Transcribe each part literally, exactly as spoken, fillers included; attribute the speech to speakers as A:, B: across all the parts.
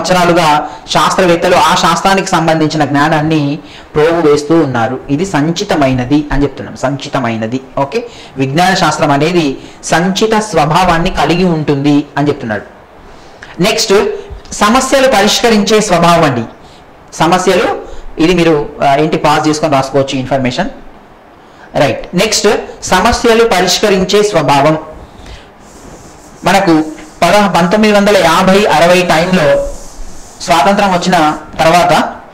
A: సంవత్సరాలుగా శాస్త్రవేత్తలు ఆ శాస్త్రానికి సంబంధించిన జ్ఞానాన్ని ప్రోగు వేస్తూ ఉన్నారు. ఇది సంచితమైనది అని చెప్తున్నాం, సంచితమైనది. ఓకే, విజ్ఞాన శాస్త్రం అనేది సంచిత స్వభావాన్ని కలిగి ఉంటుంది అని చెప్తున్నాడు. నెక్స్ట్, సమస్యలు పరిష్కరించే స్వభావం అండి. సమస్యలు, ఇది మీరు ఏంటి పాస్ చేసుకొని రాసుకోవచ్చు ఇన్ఫర్మేషన్. రైట్. నెక్స్ట్, సమస్యలు పరిష్కరించే స్వభావం. మనకు పద పంతొమ్మిది వందల యాభై అరవై టైంలో స్వాతంత్రం వచ్చిన తర్వాత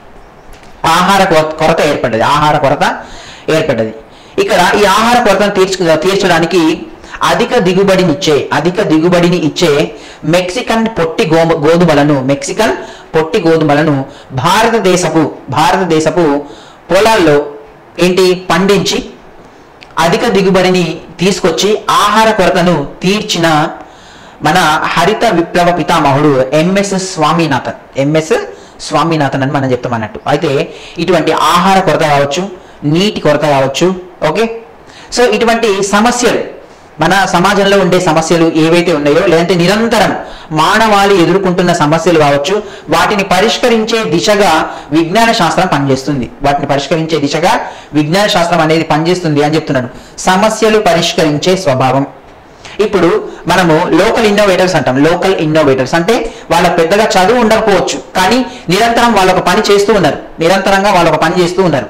A: ఆహార కొరత ఏర్పడ్డది. ఆహార కొరత ఏర్పడ్డది. ఇక్కడ ఈ ఆహార కొరతను తీర్చు తీర్చడానికి అధిక దిగుబడినిచ్చే అధిక దిగుబడిని ఇచ్చే మెక్సికన్ పొట్టి గో గోధుమలను మెక్సికన్ పొట్టి గోధుమలను భారతదేశపు భారతదేశపు పొలాల్లో ఏంటి పండించి అధిక దిగుబడిని తీసుకొచ్చి ఆహార కొరతను తీర్చిన మన హరిత విప్లవ పితామహుడు ఎంఎస్ స్వామినాథన్. ఎంఎస్ స్వామినాథన్ అని మనం చెప్తాం అన్నట్టు. అయితే ఇటువంటి ఆహార కొరత కావచ్చు, నీటి కొరత కావచ్చు. ఓకే, సో ఇటువంటి సమస్యలు, మన సమాజంలో ఉండే సమస్యలు ఏవైతే ఉన్నాయో, లేదంటే నిరంతరం మానవాళి ఎదుర్కొంటున్న సమస్యలు కావచ్చు, వాటిని పరిష్కరించే దిశగా విజ్ఞాన శాస్త్రం పనిచేస్తుంది. వాటిని పరిష్కరించే దిశగా విజ్ఞాన శాస్త్రం అనేది పనిచేస్తుంది అని చెప్తున్నాడు. సమస్యలు పరిష్కరించే స్వభావం. ఇప్పుడు మనము లోకల్ ఇన్నోవేటర్స్ అంటాం. లోకల్ ఇన్నోవేటర్స్ అంటే వాళ్ళ పెద్దగా చదువు ఉండకపోవచ్చు, కానీ నిరంతరం వాళ్ళొక పని చేస్తూ ఉన్నారు. నిరంతరంగా వాళ్ళొక పని చేస్తూ ఉన్నారు.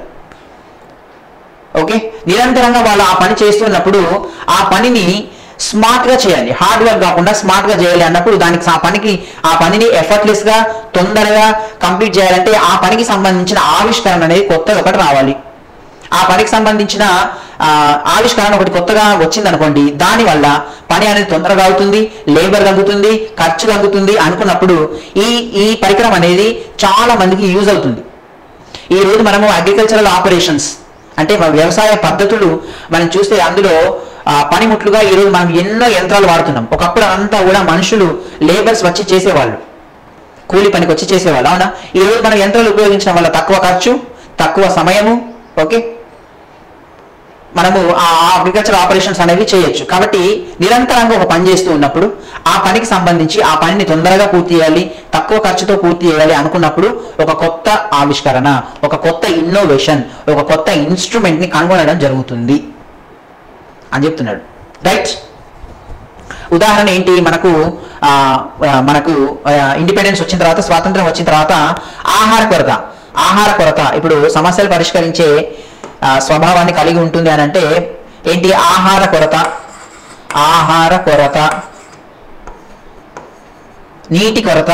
A: ఓకే, నిరంతరంగా వాళ్ళు ఆ పని చేస్తున్నప్పుడు ఆ పనిని స్మార్ట్ గా చేయాలి, హార్డ్ వర్క్ కాకుండా స్మార్ట్ గా చేయాలి అన్నప్పుడు దానికి ఆ పనికి ఆ పనిని ఎఫర్ట్లెస్ గా తొందరగా కంప్లీట్ చేయాలంటే ఆ పనికి సంబంధించిన ఆవిష్కరణ అనేది కొత్తగా ఒకటి రావాలి. ఆ పనికి సంబంధించిన ఆవిష్కరణ ఒకటి కొత్తగా వచ్చింది అనుకోండి, దానివల్ల పని అనేది తొందరగా అవుతుంది, లేబర్ తగ్గుతుంది, ఖర్చు తగ్గుతుంది అనుకున్నప్పుడు ఈ ఈ పరికరం అనేది చాలా మందికి యూజ్ అవుతుంది. ఈ రోజు మనము అగ్రికల్చరల్ ఆపరేషన్స్ అంటే వ్యవసాయ పద్ధతులు మనం చూస్తే అందులో పనిముట్లుగా ఈరోజు మనం ఎన్నో యంత్రాలు వాడుతున్నాం. ఒకప్పుడు అంతా కూడా మనుషులు లేబర్స్ వచ్చి చేసేవాళ్ళు, కూలి పనికి వచ్చి చేసేవాళ్ళు. అవునా? ఈరోజు మనం యంత్రాలు ఉపయోగించడం వల్ల తక్కువ ఖర్చు, తక్కువ సమయము. ఓకే, మనము ఆ అగ్రికల్చర్ ఆపరేషన్స్ అనేవి చేయొచ్చు. కాబట్టి నిరంతరంగా ఒక పని చేస్తూ ఉన్నప్పుడు ఆ పనికి సంబంధించి ఆ పనిని తొందరగా పూర్తి చేయాలి, తక్కువ ఖర్చుతో పూర్తి చేయాలి అనుకున్నప్పుడు ఒక కొత్త ఆవిష్కరణ, ఒక కొత్త ఇన్నోవేషన్, ఒక కొత్త ఇన్స్ట్రుమెంట్ ని కనుగొనడం జరుగుతుంది అని చెప్తున్నాడు. రైట్. ఉదాహరణ ఏంటి? మనకు ఆ మనకు ఇండిపెండెన్స్ వచ్చిన తర్వాత, స్వాతంత్రం వచ్చిన తర్వాత ఆహార కొరత ఆహార కొరత ఇప్పుడు సమస్యలు పరిష్కరించే స్వభావాన్ని కలిగి ఉంటుంది అని అంటే ఏంటి? ఆహార కొరత ఆహార కొరత నీటి కొరత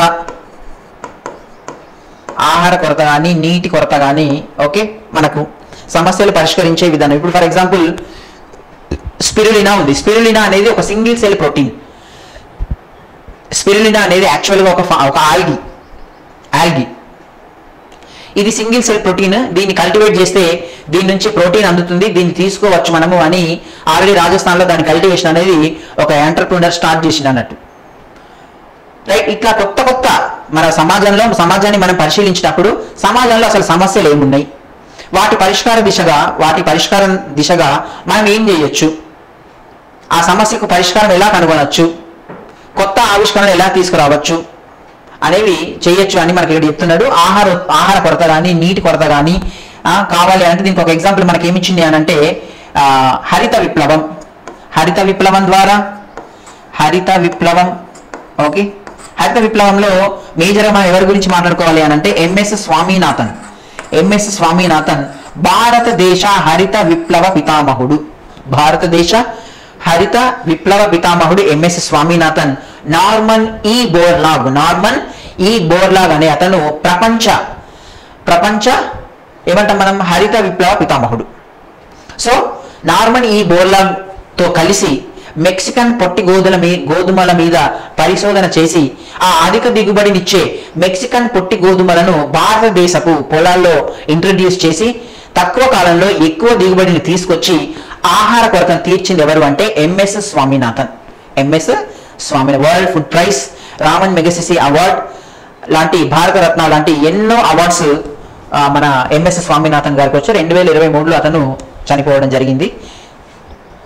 A: ఆహార కొరత కానీ నీటి కొరత కానీ ఓకే మనకు సమస్యలు పరిష్కరించే విధానం. ఇప్పుడు ఫర్ ఎగ్జాంపుల్ స్పిరులినా ఉంది. స్పిరులినా అనేది ఒక సింగిల్ సెల్ ప్రోటీన్. స్పిరులినా అనేది యాక్చువల్గా ఒక ఒక ఆల్గి ఆల్గి ఇది సింగిల్ సెల్ ప్రోటీన్. దీన్ని కల్టివేట్ చేస్తే దీని నుంచి ప్రోటీన్ అందుతుంది, దీన్ని తీసుకోవచ్చు మనము అని ఆల్రెడీ రాజస్థాన్లో దాని కల్టివేషన్ అనేది ఒక ఎంటర్ప్రినర్ స్టార్ట్ చేసింది అన్నట్టు. రైట్. ఇట్లా కొత్త కొత్త మన సమాజంలో సమాజాన్ని మనం పరిశీలించినప్పుడు సమాజంలో అసలు సమస్యలు ఏమున్నాయి, వాటి పరిష్కార దిశగా వాటి పరిష్కారం దిశగా మనం ఏం చేయొచ్చు, ఆ సమస్యకు పరిష్కారం ఎలా కనుగొనవచ్చు, కొత్త ఆవిష్కరణలు ఎలా తీసుకురావచ్చు అనేవి చేయొచ్చు అని మనకి ఇక్కడ చెప్తున్నాడు. ఆహార ఆహార కొరత కానీ నీటి కొరత కానీ కావాలి అంటే దీనికి ఒక ఎగ్జాంపుల్ మనకి ఏమి ఇచ్చింది అని అంటే హరిత విప్లవం. హరిత విప్లవం ద్వారా హరిత విప్లవం ఓకే హరిత విప్లవంలో మేజర్గా మనం ఎవరి గురించి మాట్లాడుకోవాలి అని అంటే ఎంఎస్ స్వామినాథన్. ఎంఎస్ స్వామినాథన్ భారతదేశ హరిత విప్లవ పితామహుడు. భారతదేశ హరిత విప్లవ పితామహుడు MS Swaminathan. Norman E Borlaug Norman E Borlaug అనే అతను ప్రపంచ ప్రపంచ ఏమంటాం మనం హరిత విప్లవ పితామహుడు. సో నార్మన్ ఈ బోర్లాగ్ తో కలిసి మెక్సికన్ పొట్టి గోధుల మీ గోధుమల మీద పరిశోధన చేసి ఆ అధిక దిగుబడినిచ్చే మెక్సికన్ పొట్టి గోధుమలను భారతదేశపు పొలాల్లో ఇంట్రడ్యూస్ చేసి తక్కువ కాలంలో ఎక్కువ దిగుబడిని తీసుకొచ్చి ఆహార కొరతను తీర్చింది ఎవరు అంటే MS Swaminathan. MS Swami world food prize, Ramon Magsaysay award లాంటి, భారతరత్న లాంటి ఎన్నో అవార్డ్స్ మన ఎంఎస్ స్వామినాథన్ గారికి వచ్చి రెండు వేల ఇరవై మూడులో అతను చనిపోవడం జరిగింది.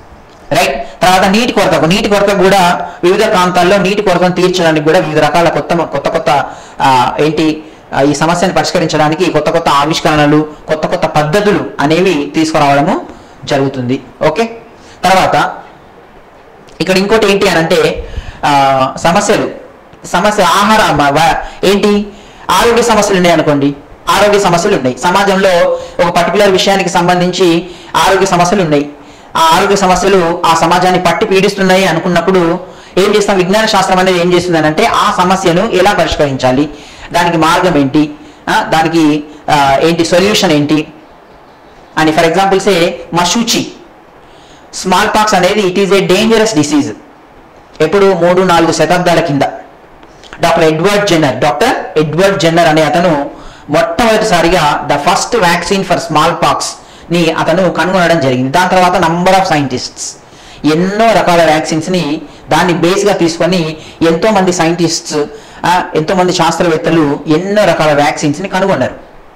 A: రైట్. తర్వాత నీటి కొరత నీటి కొరత కూడా వివిధ ప్రాంతాల్లో నీటి కొరతను తీర్చడానికి కూడా వివిధ రకాల కొత్త కొత్త కొత్త ఏంటి ఈ సమస్యను పరిష్కరించడానికి కొత్త కొత్త ఆవిష్కరణలు కొత్త కొత్త పద్ధతులు అనేవి తీసుకురావడము జరుగుతుంది. ఓకే. తర్వాత ఇక్కడ ఇంకోటి ఏంటి అని అంటే సమస్యలు సమస్య ఆహార ఏంటి ఆరోగ్య సమస్యలు ఉన్నాయి అనుకోండి. ఆరోగ్య సమస్యలు ఉన్నాయి సమాజంలో ఒక పర్టికులర్ విషయానికి సంబంధించి ఆరోగ్య సమస్యలు ఉన్నాయి. ఆ ఆరోగ్య సమస్యలు ఆ సమాజాన్ని పట్టి పీడిస్తున్నాయి అనుకున్నప్పుడు ఏం చేస్తాం, విజ్ఞాన శాస్త్రం అనేది ఏం చేస్తుంది అంటే ఆ సమస్యను ఎలా పరిష్కరించాలి, దానికి మార్గం ఏంటి, దానికి ఏంటి సొల్యూషన్ ఏంటి అని. ఫర్ ఎగ్జాంపుల్ సే మశూచి స్మాల్ పాక్స్ అనేది it is a dangerous disease. ఎప్పుడు మూడు నాలుగు శతాబ్దాల కింద doctor Edward Jenner doctor Edward Jenner అనే అతను మొట్టమొదటిసారిగా the first vaccine for smallpox ని అతను కనుగొనడం జరిగింది. దాని తర్వాత నంబర్ ఆఫ్ సైంటిస్ట్స్ ఎన్నో రకాల వ్యాక్సిన్స్ ని దాన్ని బేస్ గా తీసుకొని ఎంతో మంది సైంటిస్ట్స్ ఎంతో మంది శాస్త్రవేత్తలు ఎన్నో రకాల వ్యాక్సిన్స్ ని కనుగొన్నారు.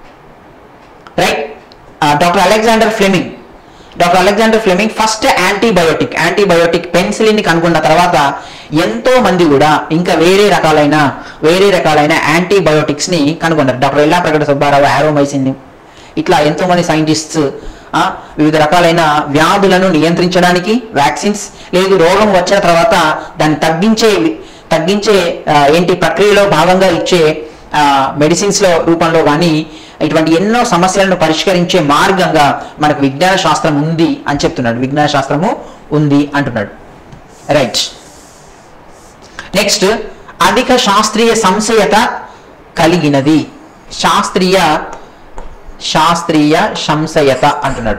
A: Right. Doctor Alexander Fleming doctor Alexander Fleming first antibiotic antibiotic penicillin ని కనుగొన్న తర్వాత ఎంతో మంది కూడా ఇంకా వేరే రకాలైన వేరే రకాలైన యాంటీబయోటిక్స్ ని కనుగొన్నారు. డాక్టర్ ఎల్లాప్రగడ సుబ్బారావు ఆరోమైసిన్, ఇట్లా ఎంతో మంది సైంటిస్ట్స్ వివిధ రకాలైన వ్యాధులను నియంత్రించడానికి వ్యాక్సిన్స్, లేదు రోగం వచ్చిన తర్వాత దాన్ని తగ్గించే తగ్గించే ఏంటి ప్రక్రియలో భాగంగా ఇచ్చే మెడిసిన్స్ లో రూపంలో కానీ ఇటువంటి ఎన్నో సమస్యలను పరిష్కరించే మార్గంగా మనకు విజ్ఞాన శాస్త్రం ఉంది అని చెప్తున్నాడు. విజ్ఞాన శాస్త్రము ఉంది అంటున్నాడు. రైట్. నెక్స్ట్ అధిక శాస్త్రీయ సంశయత కలిగినది. శాస్త్రీయ శాస్త్రీయ సంశయత అంటున్నాడు.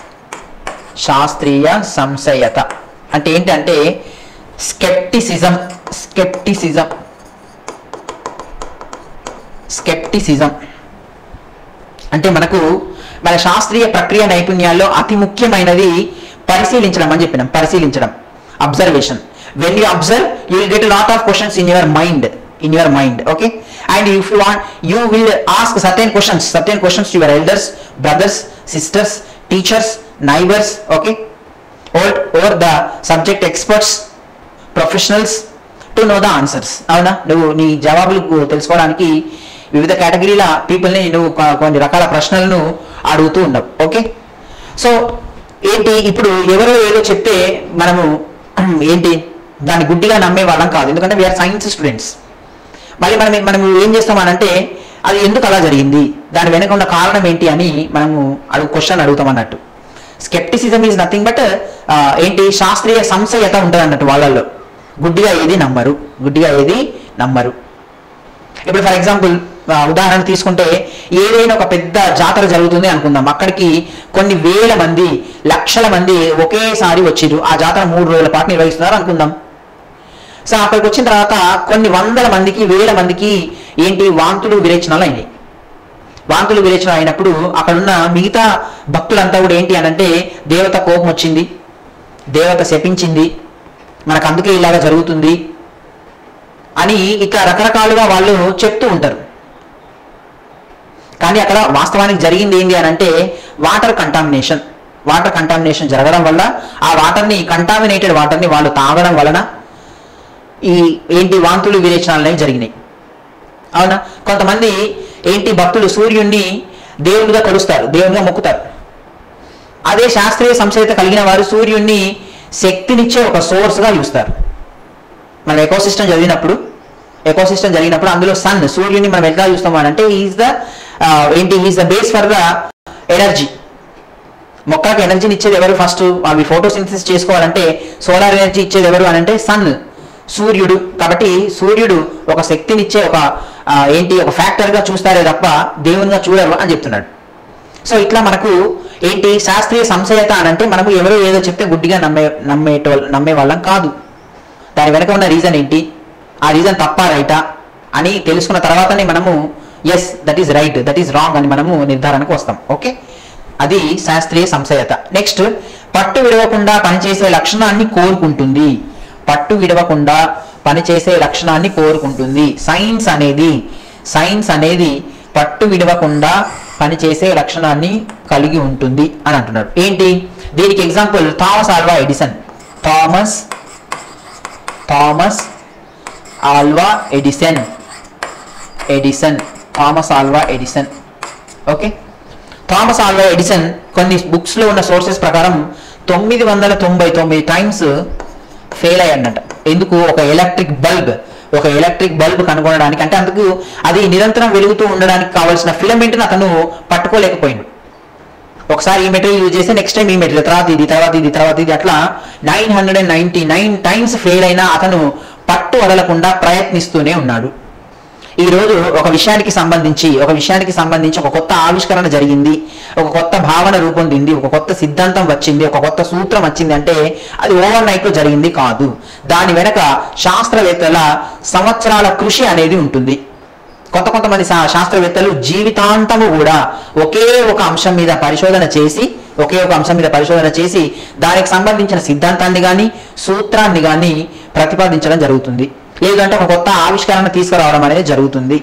A: శాస్త్రీయ సంశయత అంటే ఏంటంటే స్కెప్టిసిజం స్కెప్టిసిజం స్కెప్టిసిజం అంటే మనకు మన శాస్త్రీయ ప్రక్రియ నైపుణ్యాల్లో అతి ముఖ్యమైనది పరిశీలించడం అని చెప్పినాం. పరిశీలించడం, observation. When you observe you will get lot of questions in your mind in your mind. Okay. And if you want, you will ask certain questions certain questions to your elders, brothers, sisters, teachers, neighbors. Okay. or or the subject experts, professionals to know the answers. అవునా, నువ్వు నీ జవాబులు తెలుసుకోవడానికి వివిధ కేటగిరీల పీపుల్ని నువ్వు కొన్ని రకాల ప్రశ్నలను అడుగుతూ ఉన్నావు. ఓకే. సో ఏంటి ఇప్పుడు ఎవరో ఏదో చెప్తే మనము ఏంటి దాన్ని గుడ్డిగా నమ్మే వాళ్ళం కాదు. ఎందుకంటే వీఆర్ సైన్స్ స్టూడెంట్స్. మళ్ళీ మనం మనం ఏం చేస్తామనంటే అది ఎందుకు అలా జరిగింది, దాని వెనక ఉన్న కారణం ఏంటి అని మనము అడుగు క్వశ్చన్ అడుగుతాం అన్నట్టు. స్కెప్టిసిజం ఈజ్ నథింగ్ బట్ ఏంటి శాస్త్రీయ సంశయత ఉంటుంది అన్నట్టు. వాళ్ళల్లో గుడ్డిగా ఏది నమ్మరు గుడ్డిగా ఏది నమ్మరు ఇప్పుడు ఫర్ ఎగ్జాంపుల్ ఉదాహరణ తీసుకుంటే ఏదైనా ఒక పెద్ద జాతర జరుగుతుంది అనుకుందాం. అక్కడికి కొన్ని వేల మంది లక్షల మంది ఒకేసారి వచ్చిర్రు. ఆ జాతర మూడు రోజుల పాటు నిర్వహిస్తున్నారు అనుకుందాం. సో అక్కడికి వచ్చిన తర్వాత కొన్ని వందల మందికి వేల మందికి ఏంటి వాంతులు విరేచనాలు అయినాయి. వాంతులు విరేచనాలు అయినప్పుడు అక్కడున్న మిగతా భక్తులంతా కూడా ఏంటి అనంటే దేవత కోపం వచ్చింది, దేవత శపించింది, మనకు అందుకే ఇలాగా జరుగుతుంది అని ఇక రకరకాలుగా వాళ్ళు చెప్తూ ఉంటారు. కానీ అక్కడ వాస్తవానికి జరిగింది ఏంటి అని అంటే వాటర్ కంటామినేషన్ వాటర్ కంటామినేషన్ జరగడం వల్ల ఆ వాటర్ని కంటామినేటెడ్ వాటర్ని వాళ్ళు తాగడం వలన ఈ ఏంటి వాంతులు విరేచనాలు అనేవి జరిగినాయి. అవునా. కొంతమంది ఏంటి భక్తులు సూర్యుడిని దేవునిగా కొలుస్తారు, దేవునిగా మొక్కుతారు. అదే శాస్త్రీయ సంశయత కలిగిన వారు సూర్యుడిని శక్తినిచ్చే ఒక సోర్స్గా చూస్తారు. మన ఎకోసిస్టమ్ చదివినప్పుడు ఎకోసిస్టమ్ జరిగినప్పుడు అందులో సన్ సూర్యుని మనం ఎట్లా చూస్తాం అంటే ఈజ్ ద ఏంటి is the base for the energy. మొక్కలకు ఎనర్జీని ఇచ్చేది ఎవరు? ఫస్ట్ అవి ఫోటోసింథసిస్ చేసుకోవాలంటే సోలార్ ఎనర్జీ ఇచ్చేది ఎవరు అని అంటే సన్, సూర్యుడు. కాబట్టి సూర్యుడు ఒక శక్తినిచ్చే ఒక ఏంటి ఒక ఫ్యాక్టర్గా చూస్తారే తప్ప దేవునిగా చూడరు అని చెప్తున్నాడు. సో ఇట్లా మనకు ఏంటి శాస్త్రీయ సంశయత అని అంటే మనము ఎవరో ఏదో చెప్తే గుడ్డిగా నమ్మే నమ్మేటో నమ్మే వాళ్ళం కాదు. దాని వెనక ఉన్న రీజన్ ఏంటి, ఆ రీజన్ తప్ప రైటా అని తెలుసుకున్న తర్వాతనే మనము yes that is right that is wrong అని మనము నిర్ధారణకు వస్తాం. ఓకే, అది శాస్త్రీయ సంశయత. నెక్స్ట్, పట్టు విడవకుండా పనిచేసే లక్షణాన్ని కోరుకుంటుంది. పట్టు విడవకుండా పనిచేసే లక్షణాన్ని కోరుకుంటుంది. సైన్స్ అనేది సైన్స్ అనేది పట్టు విడవకుండా పనిచేసే లక్షణాన్ని కలిగి ఉంటుంది అని అంటున్నాడు. ఏంటి దీనికి example? Thomas Alva Edison. Thomas Thomas Alva Edison Edison Thomas Alva Edison. Okay, Thomas Alva Edison కొన్ని బుక్స్లో ఉన్న సోర్సెస్ ప్రకారం తొమ్మిది వందల తొంభై తొమ్మిది టైమ్స్ ఫెయిల్ అయ్యాడంట. ఎందుకు? ఒక ఎలక్ట్రిక్ బల్బ్ ఒక ఎలక్ట్రిక్ బల్బ్ కనుగొనడానికి, అంటే అందుకు అది నిరంతరం వెలుగుతూ ఉండడానికి కావాల్సిన ఫిలమెంట్ని అతను పట్టుకోలేకపోయింది. ఒకసారి ఈ మెటీరియల్ యూజ్ చేస్తే నెక్స్ట్ టైం ఈ మెటీరియల్, తర్వాత ఇది తర్వాత ఇది తర్వాత ఇది, అట్లా nine hundred and ninety nine times fail అయినా అతను పట్టు వదలకుండా ప్రయత్నిస్తూనే ఉన్నాడు. ఈ రోజు ఒక విషయానికి సంబంధించి ఒక విషయానికి సంబంధించి ఒక కొత్త ఆవిష్కరణ జరిగింది, ఒక కొత్త భావన రూపొందింది, ఒక కొత్త సిద్ధాంతం వచ్చింది, ఒక కొత్త సూత్రం వచ్చింది అంటే అది ఓవర్ నైట్ లో జరిగింది కాదు. దాని వెనక శాస్త్రవేత్తల సంవత్సరాల కృషి అనేది ఉంటుంది. కొంత కొంతమంది శాస్త్రవేత్తలు జీవితాంతము కూడా ఒకే ఒక అంశం మీద పరిశోధన చేసి ఒకే ఒక అంశం మీద పరిశోధన చేసి దానికి సంబంధించిన సిద్ధాంతాన్ని కానీ సూత్రాన్ని కానీ ప్రతిపాదించడం జరుగుతుంది. లేదంటే ఒక కొత్త ఆవిష్కరణ తీసుకురావడం అనేది జరుగుతుంది.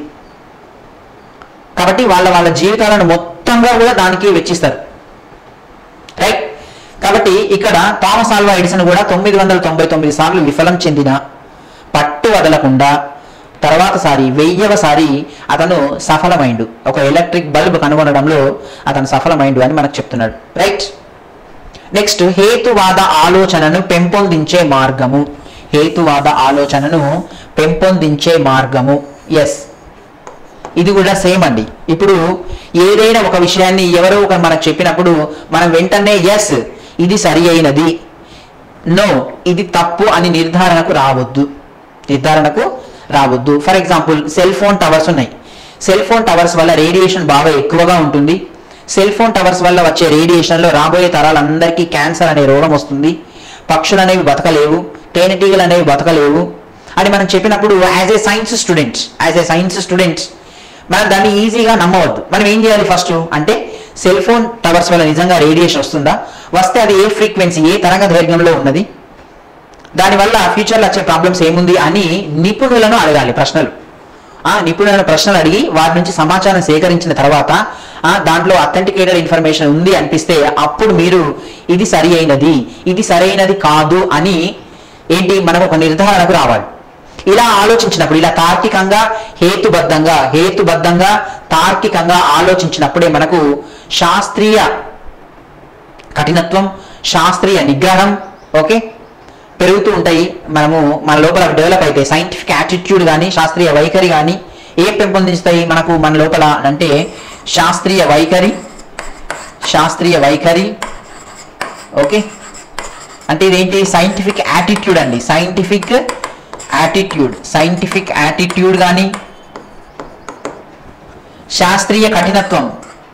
A: కాబట్టి వాళ్ళ వాళ్ళ జీవితాలను మొత్తంగా కూడా దానికి వెచ్చిస్తారు. రైట్. కాబట్టి ఇక్కడ థామస్ ఆల్వా ఎడిసన్ కూడా తొమ్మిది వందల తొంభై తొమ్మిది సార్లు విఫలం చెందిన పట్టు వదలకుండా తర్వాత సారి వెయ్యవసారి అతను సఫలమైండు. ఒక ఎలక్ట్రిక్ బల్బ్ కనుగొనడంలో అతను సఫలమైండు అని మనకు చెప్తున్నాడు. రైట్. నెక్స్ట్, హేతువాద ఆలోచనను పెంపొందించే మార్గము. హేతువాద ఆలోచనను పెంపొందించే మార్గము. ఎస్, ఇది కూడా సేమ్ అండి. ఇప్పుడు ఏదైనా ఒక విషయాన్ని ఎవరో ఒక మనకు చెప్పినప్పుడు మనం వెంటనే ఎస్ ఇది సరి అయినది, నో ఇది తప్పు అని నిర్ధారణకు రావద్దు నిర్ధారణకు రావద్దు for example, cell phone towers ఉన్నాయి. సెల్ ఫోన్ టవర్స్ వల్ల రేడియేషన్ బాగా ఎక్కువగా ఉంటుంది. సెల్ ఫోన్ టవర్స్ వల్ల వచ్చే రేడియేషన్లో రాబోయే తరాలందరికీ క్యాన్సర్ అనే రోగం వస్తుంది. పక్షులు అనేవి బతకలేవు, తేనెటీగలు అనేవి బతకలేవు అని మనం చెప్పినప్పుడు as a science student as a science student మనం దాన్ని ఈజీగా నమ్మవద్దు. మనం ఏం చేయాలి? ఫస్ట్ అంటే సెల్ ఫోన్ టవర్స్ వల్ల నిజంగా రేడియేషన్ వస్తుందా, వస్తే అది ఏ ఫ్రీక్వెన్సీ ఏ తరంగ దైర్ఘ్యంలో ఉన్నది, దానివల్ల ఫ్యూచర్లో వచ్చే ప్రాబ్లమ్స్ ఏముంది అని నిపుణులను అడగాలి ప్రశ్నలు. ఆ నిపుణులను ప్రశ్నలు అడిగి వారి నుంచి సమాచారం సేకరించిన తర్వాత దాంట్లో అథెంటికేటెడ్ ఇన్ఫర్మేషన్ ఉంది అనిపిస్తే అప్పుడు మీరు ఇది సరి అయినది ఇది సరైనది కాదు అని ఏంటి మనం ఒక నిర్ధారణకు రావాలి. ఇలా ఆలోచించినప్పుడు, ఇలా తార్కికంగా హేతుబద్ధంగా హేతుబద్ధంగా తార్కికంగా ఆలోచించినప్పుడే మనకు శాస్త్రీయ కఠినత్వం, శాస్త్రీయ నిగ్రహం ఓకే పెరుగుతూ ఉంటాయి. మనము మన లోపల డెవలప్ అయితే సైంటిఫిక్ యాటిట్యూడ్ కానీ శాస్త్రీయ వైఖరి కానీ ఏం పెంపొందిస్తాయి మనకు మన లోపల అంటే శాస్త్రీయ వైఖరి శాస్త్రీయ వైఖరి ఓకే అంటే ఇదేంటి? సైంటిఫిక్ యాటిట్యూడ్ అండి. సైంటిఫిక్ యాటిట్యూడ్ సైంటిఫిక్ యాటిట్యూడ్ కానీ శాస్త్రీయ కఠినత్వం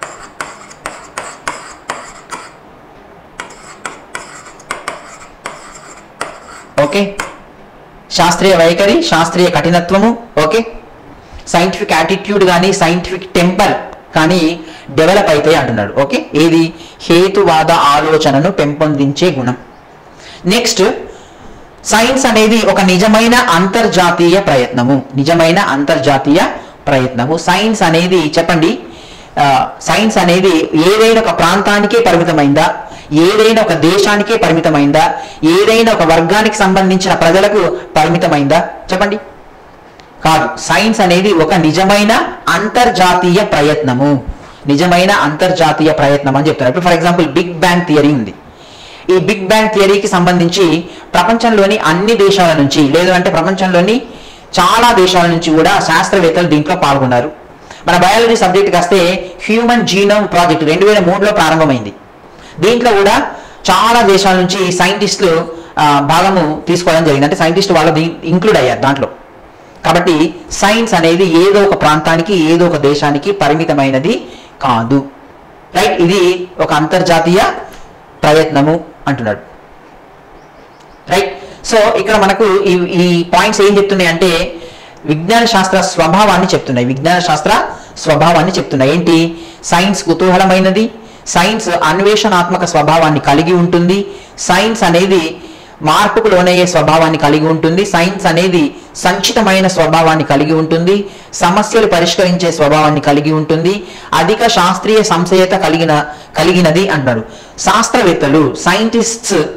A: ఓకే శాస్త్రీయ వైఖరి శాస్త్రీయ కఠినత్వము ఓకే సైంటిఫిక్ యాటిట్యూడ్ కానీ సైంటిఫిక్ టెంపర్ కానీ డెవలప్ అయితే అంటున్నాడు. ఓకే, ఏది? హేతువాద ఆలోచనను పెంపొందించే గుణం. నెక్స్ట్, సైన్స్ అనేది ఒక నిజమైన అంతర్జాతీయ ప్రయత్నము నిజమైన అంతర్జాతీయ ప్రయత్నము సైన్స్ అనేది చెప్పండి, సైన్స్ అనేది ఏదైనా ఒక ప్రాంతానికే పరిమితమైందా, ఏదైనా ఒక దేశానికే పరిమితమైందా, ఏదైనా ఒక వర్గానికి సంబంధించిన ప్రజలకు పరిమితమైందా? చెప్పండి. కాదు. సైన్స్ అనేది ఒక నిజమైన అంతర్జాతీయ ప్రయత్నము నిజమైన అంతర్జాతీయ ప్రయత్నం అని చెప్తారు. ఇప్పుడు for example big bang theory ఉంది. ఈ బిగ్ బ్యాంగ్ థియరీకి సంబంధించి ప్రపంచంలోని అన్ని దేశాల నుంచి లేదు అంటే ప్రపంచంలోని చాలా దేశాల నుంచి కూడా శాస్త్రవేత్తలు దీంట్లో పాల్గొన్నారు. మన బయాలజీ సబ్జెక్ట్కి వస్తే హ్యూమన్ జీనోమ్ ప్రాజెక్ట్ రెండు వేల మూడులో ప్రారంభమైంది. దీంట్లో కూడా చాలా దేశాల నుంచి సైంటిస్టులు భాగము తీసుకోవడం జరిగింది. అంటే సైంటిస్ట్ వాళ్ళు ఇంక్లూడ్ అయ్యారు దాంట్లో. కాబట్టి సైన్స్ అనేది ఏదో ఒక ప్రాంతానికి ఏదో ఒక దేశానికి పరిమితమైనది కాదు. రైట్. ఇది ఒక అంతర్జాతీయ ప్రయత్నము అంటున్నాడు. రైట్. సో ఇక్కడ మనకు ఈ ఈ పాయింట్స్ ఏం చెప్తున్నాయి అంటే విజ్ఞాన శాస్త్ర స్వభావాన్ని చెప్తున్నాయి విజ్ఞాన శాస్త్ర స్వభావాన్ని చెప్తున్నాయి. ఏంటి? సైన్స్ కుతూహలమైనది, సైన్స్ అన్వేషణాత్మక స్వభావాన్ని కలిగి ఉంటుంది, సైన్స్ అనేది మార్పుకు లోనయ్యే స్వభావాన్ని కలిగి ఉంటుంది, సైన్స్ అనేది సంచితమైన స్వభావాన్ని కలిగి ఉంటుంది, సమస్యలు పరిష్కరించే స్వభావాన్ని కలిగి ఉంటుంది, అధిక శాస్త్రీయ సంశయత కలిగిన కలిగినది అంటారు. శాస్త్రవేత్తలు scientists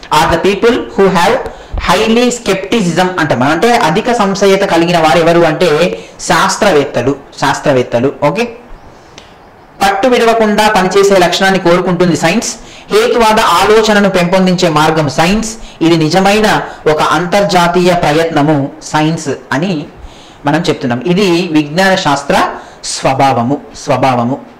A: are the people who have highly skepticism అంటాం. అంటే అధిక సంశయత కలిగిన వారు ఎవరు అంటే శాస్త్రవేత్తలు శాస్త్రవేత్తలు ఓకే. పట్టు విడవకుండా పనిచేసే లక్షణాన్ని కోరుకుంటుంది సైన్స్. హేతువాద ఆలోచనను పెంపొందించే మార్గం సైన్స్. ఇది నిజమైన ఒక అంతర్జాతీయ ప్రయత్నము సైన్స్ అని మనం చెప్తున్నాం. ఇది విజ్ఞాన శాస్త్ర స్వభావము స్వభావము